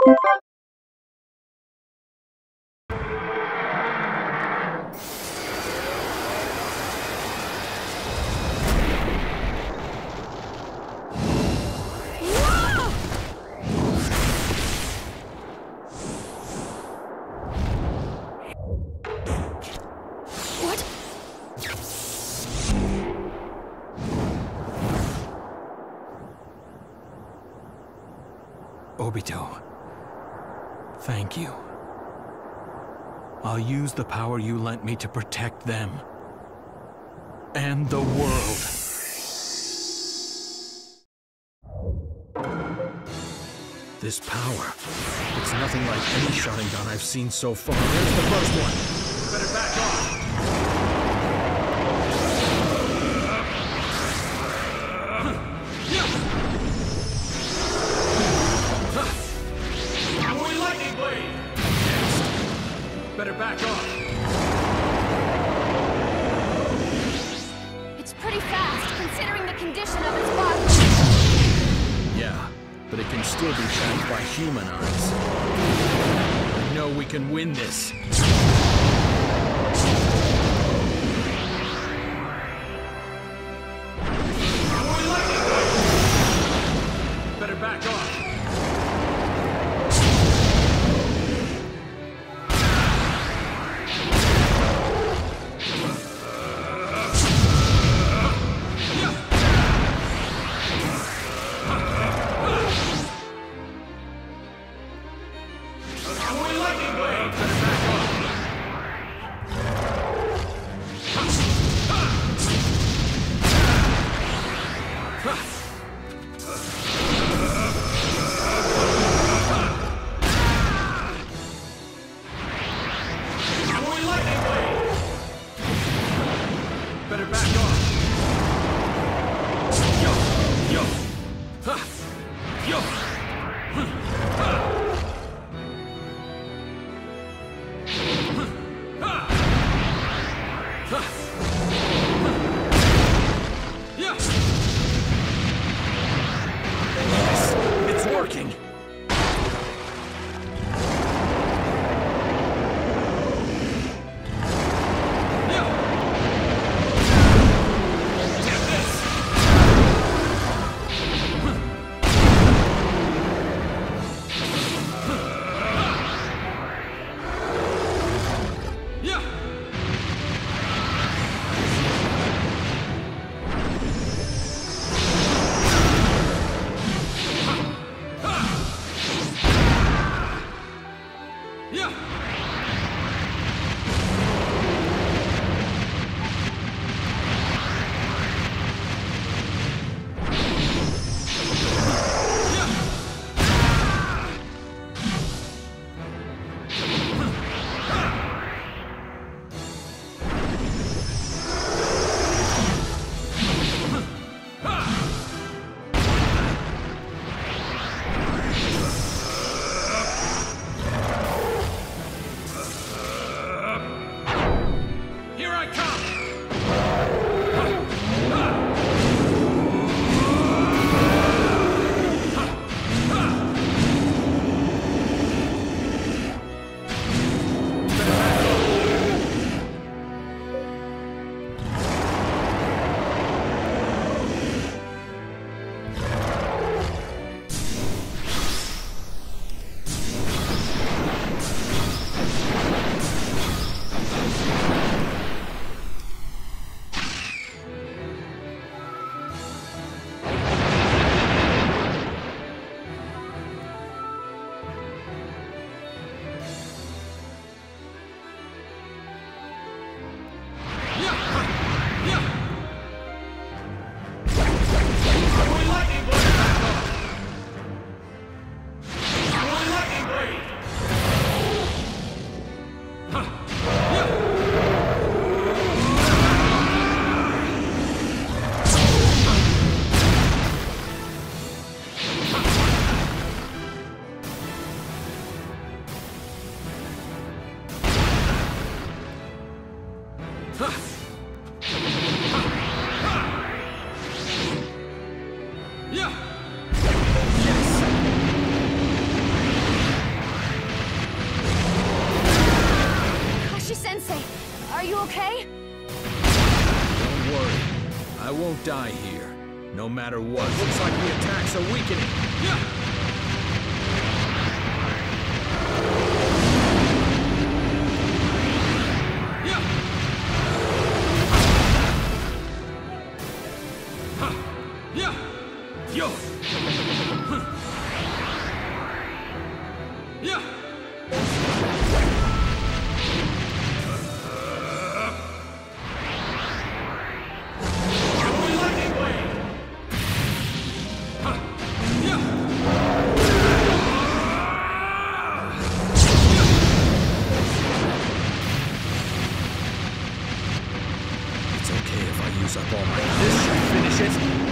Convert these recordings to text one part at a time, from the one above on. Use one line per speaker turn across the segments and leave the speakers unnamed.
Obito, thank you. I'll use the power you lent me to protect them. And the world. This power, it's nothing like any Sharingan I've seen so far. There's the first one. Better back off. Better back off.
It's pretty fast, considering the condition of its body.
Yeah, but it can still be tracked by human eyes. I know we can win this. Better back off. It's working. won't die here, no matter what. Looks like the attacks are weakening. Yeah! Yo! Yeah! It's okay if I use up all my... This should finish it!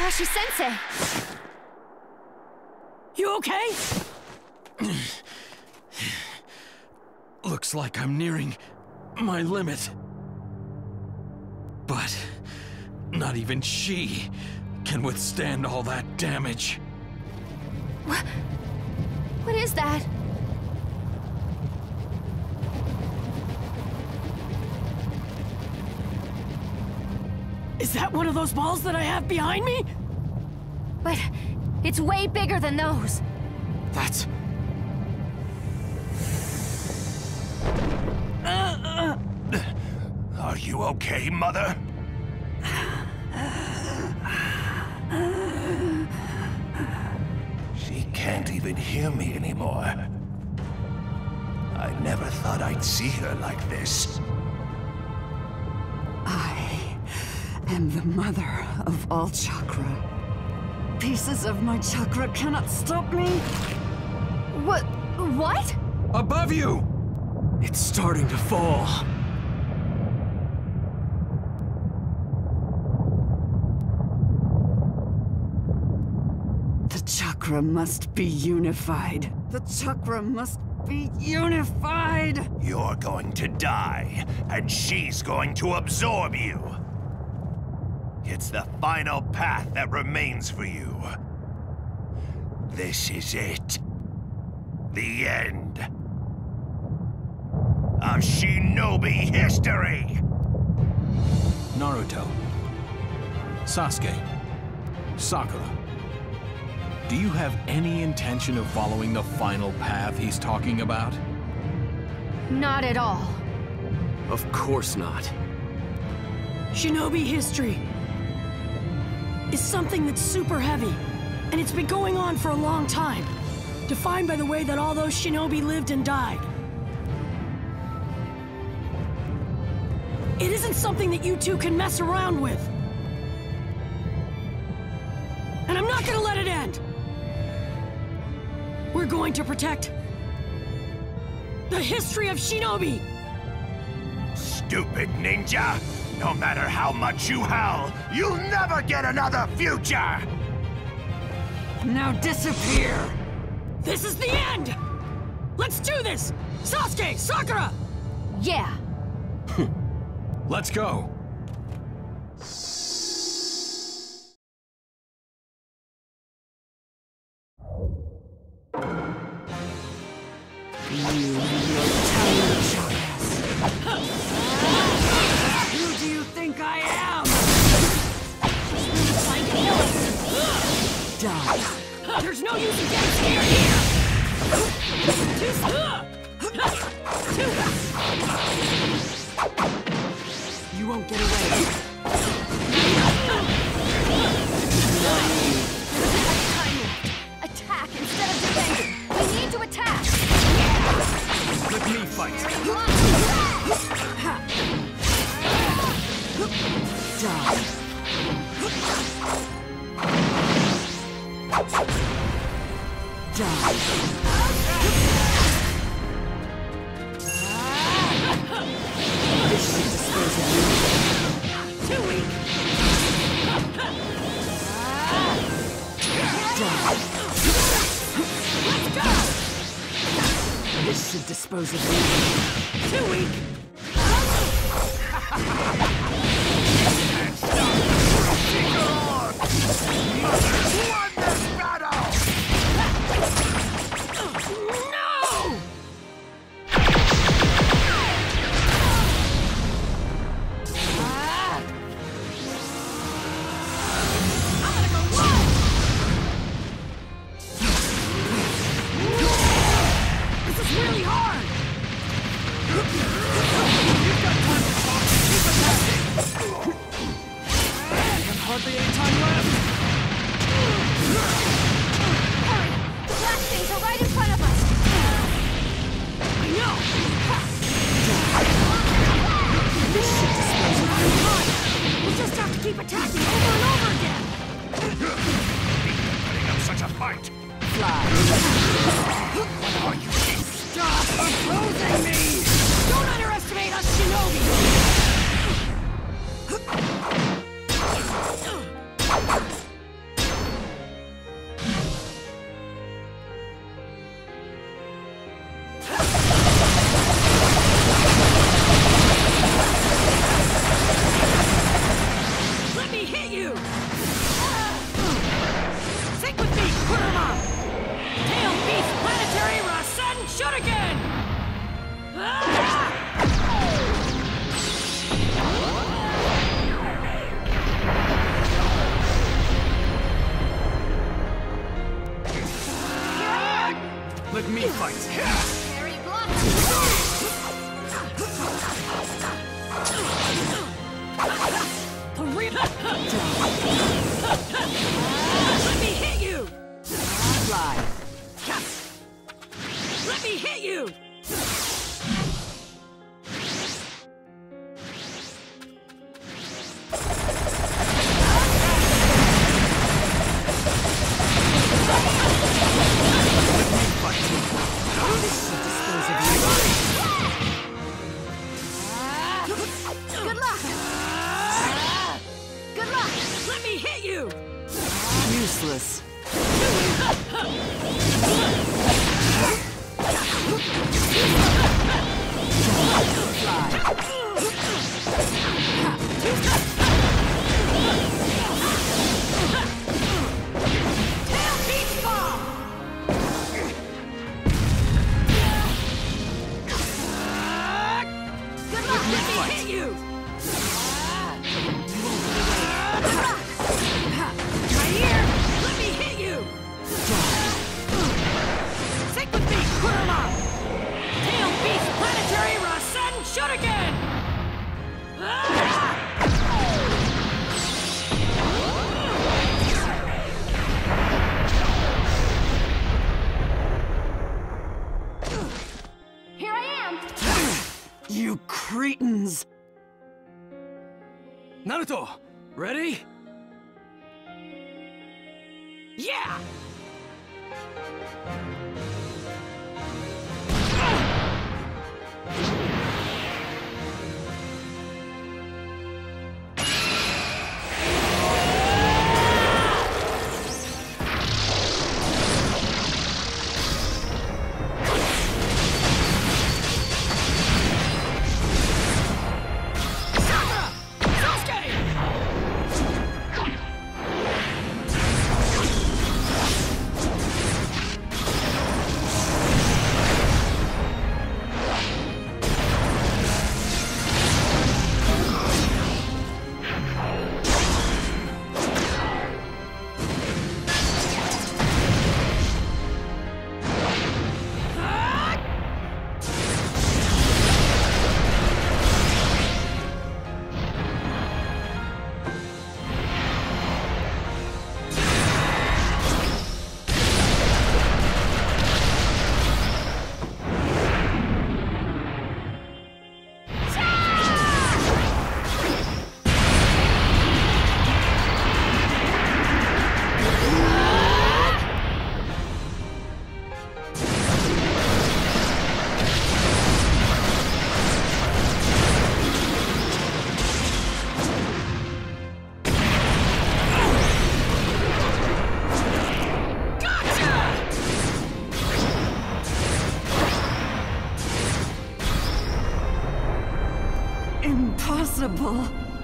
Musashi-sensei!
You okay?
Looks like I'm nearing my limit. But not even she can withstand all that damage.
What is that?
Is that one of those balls that I have behind me?
But it's way bigger than those.
That's...
Are you okay, Mother? She can't even hear me anymore. I never thought I'd see her like this.
I am the mother of all chakra. Pieces of my chakra cannot stop me.
What?
Above you! It's starting to fall.
The chakra must be unified. The chakra must be unified!
You're going to die, and she's going to absorb you. It's the final path that remains for you. This is it. The end of Shinobi history!
Naruto, Sasuke, Sakura, do you have any intention of following the final path he's talking about?
Not at all.
Of course not.
Shinobi history is something that's super heavy, and it's been going on for a long time, defined by the way that all those shinobi lived and died. It isn't something that you two can mess around with. And I'm not gonna let it end. We're going to protect the history of Shinobi.
Stupid ninja! No matter how much you howl, you'll never get another future!
Now disappear!
This is the end! Let's do this! Sasuke, Sakura!
Yeah.
Let's go.
You and your tiny jackass. Who do you think I am? Die.
There's no use in getting scared here!
You won't get away.
Attack instead of defending. We need to attack.
Let me fight.
This should dispose of you.
Too weak! Let's go!
This should dispose of you.
Too weak!
Won this battle!
No! This is really hard!
Hardly any time left.
Hurry! The black things are right in front of us.
I know!
This should dispose of you.
We'll just have to keep attacking over and over again!
Putting up such a fight!
Fly.
What are you?
Stop opposing me! Don't underestimate us, Shinobi! shoot again!
Let me fight.
Very blunt.
Let me hit you!
Fly.
Let me hit you!
Good luck. Good luck.
Let me hit you!
Useless.
Tail beach bomb!
Good luck.
Let me hit you! Right here! Let me hit you! Stick with me, Kurama! Tail beast planetary Rasen shoot again!
Here I am.
You cretins!
Naruto, ready?
Yeah! Sakura! Sasuke!
Impossible.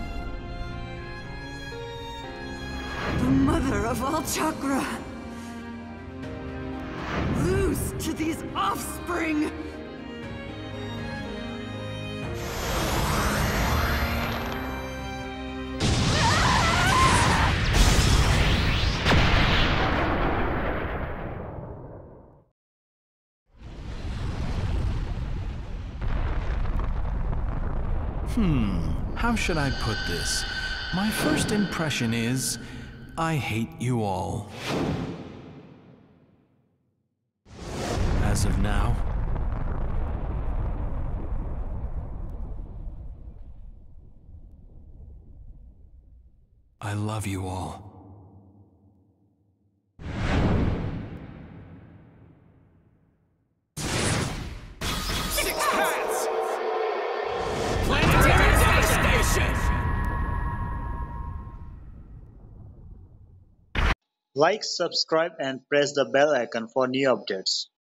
The mother of all chakra. Lose to these offspring.
How should I put this? My first impression is, I hate you all. As of now, I love you all.
Like, subscribe and press the bell icon for new updates.